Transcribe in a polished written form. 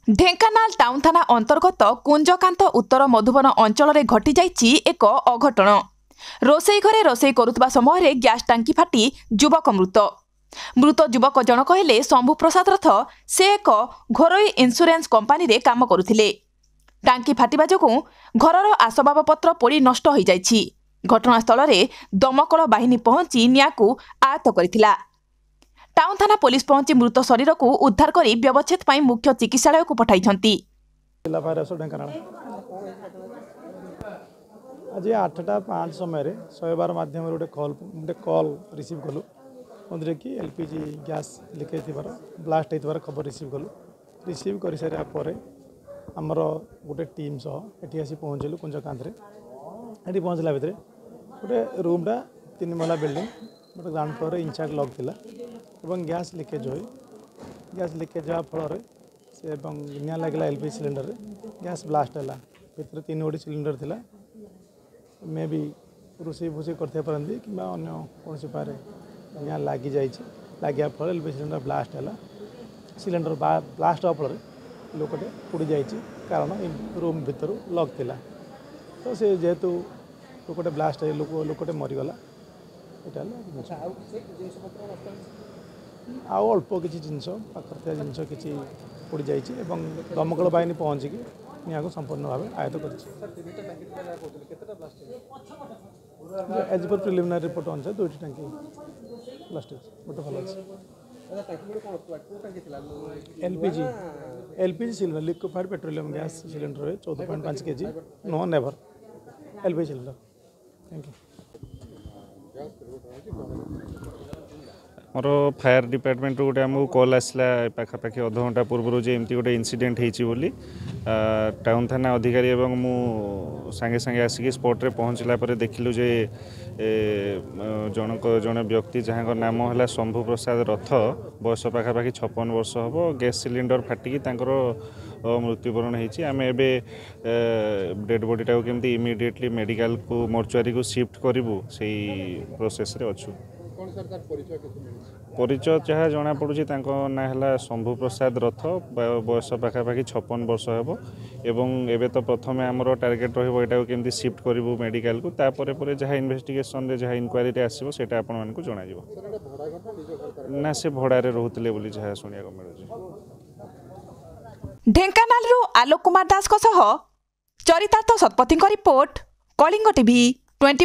Dhenkanal town थाना अंतर्गत कुंजकांत उत्तर मधुबन अंचल में घटी जाइछि एक अघटन। रोसई घरे रोसई करुवा समय गैस टांकी फाटी युवक मृत युवक जनक हेले शंभु प्रसाद रथ। से एक घरोई इंश्योरेंस कंपानी रे काम करुथिले। टांकी फाटिबा जोगु घरर आसबाबपत्र पोड़ी नष्ट हो जाइछि। घटनास्थल में दमकल बाहिनी पहुंची नियाकु आयत्त करथिला। टाउन थाना पुलिस पहुंची मृत शरीर को उद्धार कर व्यवच्छेद पर मुख्य चिकित्सालय को पठाई। आज 8:05 समय 112 माध्यम गोटे कॉल रिसीव कलु मध्य कि एलपीजी गैस लीकेज ब्लास्ट होता खबर रिसीव कर सारापर आमर गोटे टीम सह ये आसी पहुँचलु कुंजकांत ये पहुँचला भितर गोटे रूमटा 3 महला बिल्डिंग गोटे ग्राउंड फ्लोर इंचार्ज लॉक थिला एवं गैस लीकेज होगा फल से निया लगे एलपीजी सिलेंडर गैस ब्लास्ट है भितर 3 गोटी सिलेंडर थिला मे भी रोषे भूषे करते पारती कि कौन पारे निया लगी लगे फल एलपीजी सिलेंडर ब्लास्ट है। सिलेंडर ब्लास्ट हवा फल लोकटे पोड़ी जा कारण रूम भितर लॉक थिला तो से जेहेतु लोकटे ब्लास्ट लोकटे मरीगला आउ अल्प किसी जिनस पाखर जिनस किसी पोड़ी जा दमकल बाहिनी पहुँचिक निया को संपूर्ण भाव आयत्त कर एज पर प्रिलिमिनारी रिपोर्ट अनुसार 2टी टांकी ब्लास्ट गोटे भल LPG cylinder liquefied petroleum gas cylinder 14.5 kg no never LPG cylinder. Thank you. मोर फायर डिपार्टमेंट गोटे आमको कॉल आसला पाखापाखि अध घंटा पूर्व जे एमती गोटे इनसीडेंट होती बोली टाउन थाना अधिकारी एवं मु सांगे सांगे आसिक स्पॉट रे पहुँचला पर देखिलु जे जन व्यक्ति जहाँ नाम है शंभु प्रसाद रथ बयस पाखापाखि 56 वर्ष हम गैस सिलिंडर फाटिकी मृत्युवरण होती। आम एवं डेड बॉडीटा केमती इमिडिएटली मेडिकल को मोर्चुरी को शिफ्ट करूँ से प्रोसेस रे अच्छु। परिचय जहाँ जना पड़ुछि ना है शंभु प्रसाद रथ बयस पाखापाखि 56 वर्ष हम एवं एबे तो प्रथम आमर टार्गेट रहा केमती शिफ्ट करूँ मेडिकल को तापर जहाँ इन्वेस्टिगेशन जहाँ इनक्वारी आसो से आपण ना से भड़ारे रोते बोली जहाँ शुणा मिलूँ। ढेंकानाल आलोक कुमार दास चरितार्थ शतपथी रिपोर्ट कलिंग टीवी 20।